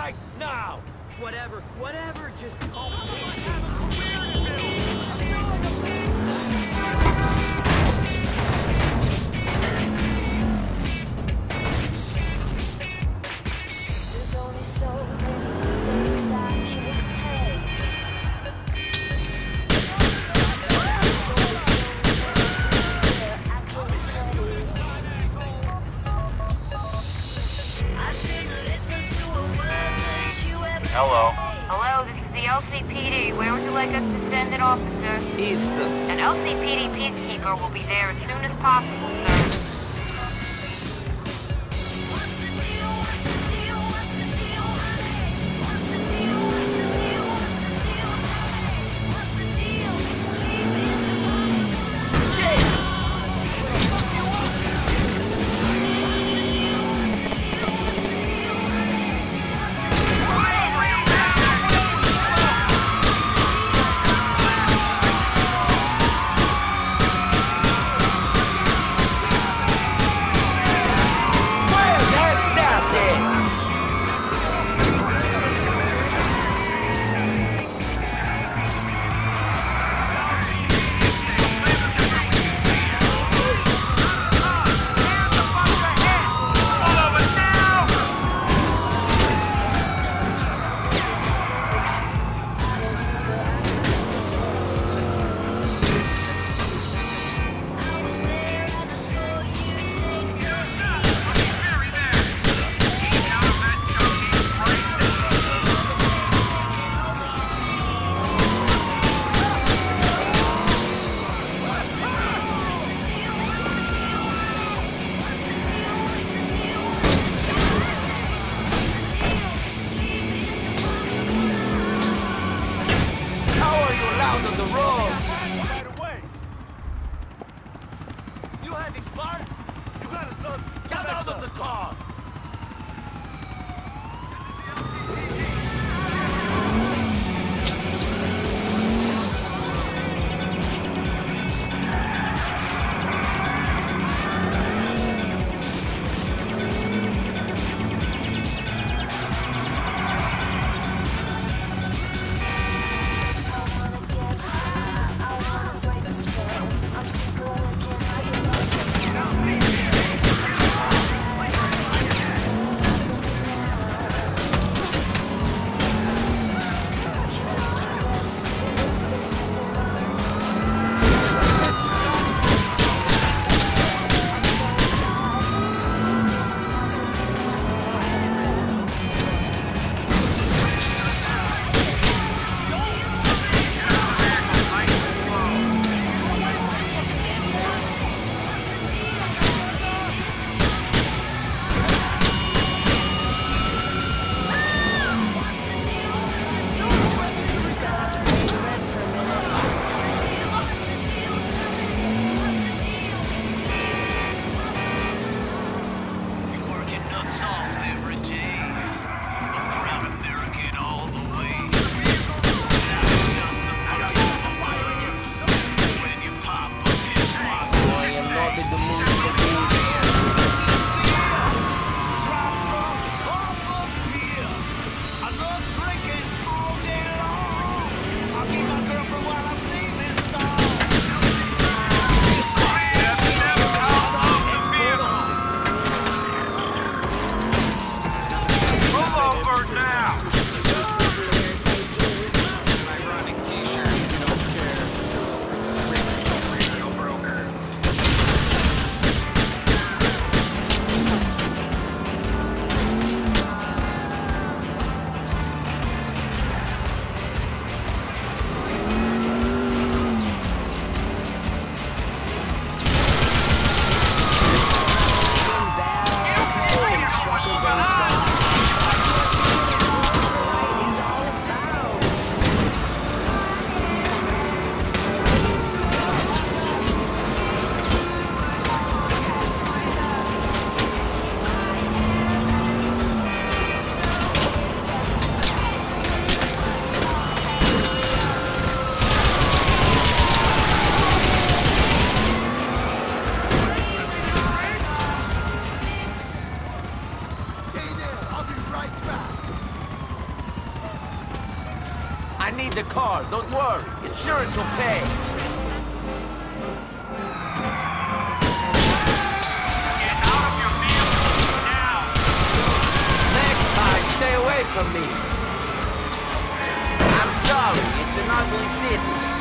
right now! Whatever, just call me. There's only so many mistakes I can take. There's only so many things that I can say. I shouldn't listen to a word that you ever Hello. say. Hello, this is the LCPD. Where would you like us to send an officer? Easton. An LCPD peacekeeper will be there as soon as possible, sir. What's the deal? What's the deal? What's the deal, honey? What's the deal? What's the deal? What's the deal, babe? What's the deal? Sleep is impossible. Shit! What's the deal? What's the deal? What's the deal, honey? What's the deal? I need the car, don't worry. Insurance will pay. Get out of your vehicle now! Next time, stay away from me. I'm sorry, it's an ugly city.